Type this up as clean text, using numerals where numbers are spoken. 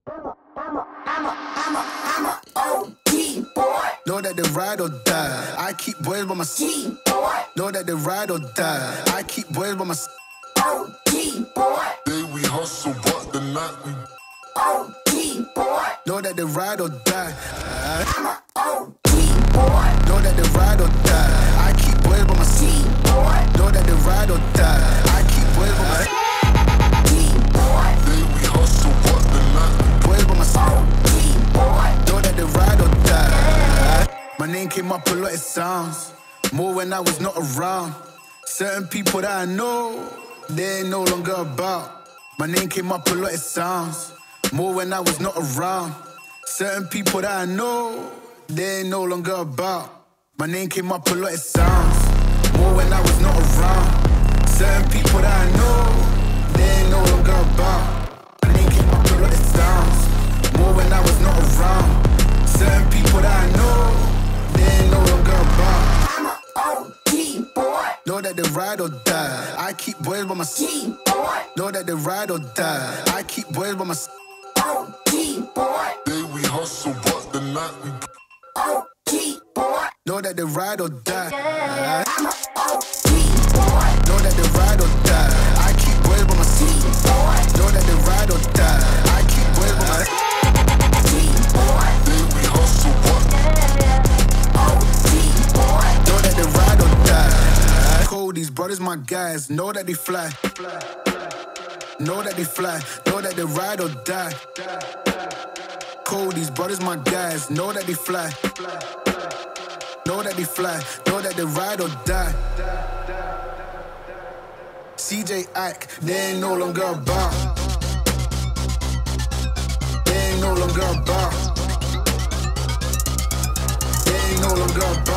I'm a OG boy. Know that they ride or die. I keep boys by my G boy. Know that they ride or die. I keep boys by my OG boy. Day we hustle, but the night we OG boy. Know that they ride or die. I'm a OG boy. Know that they ride or die. I keep boys by my G boy. Know that they ride or die. I keep boys by my G boy. Day we hustle, but the night we boys by my OG boy. Know that they ride or die. My name came up a lot, it sounds more when I was not around. Certain people that I know, they ain't no longer about. My name came up a lot, it sounds more when I was not around. Certain people that I know, they ain't no longer about. My name came up a lot, it sounds more when I was not around. Certain people that I know, they ain't no longer about. My name came up a lot, it sounds more when I was not around. Certain people that I know, they ain't no longer about. I'm a OG boy. Know that they ride or die. I keep boys by my G boy. Know that they ride or die. I keep boys by my OG boy. Day we hustle, but the night we OG boy. Know that they ride or die. I'm a OG boy. Know that they ride or die. I keep boys by my G boy. Know that they ride or die. I keep boys by my G boy. Day we hustle, but OG boy. Know that they ride or die. Cold, these brothers my guys. Know that they fly. Know that they fly. Know that they ride or die. Cold, these brothers my guys. Know that they fly. Know that they fly. Know that they ride or die. CJ Ike, they ain't no longer about. They ain't no longer about. They ain't no longer about.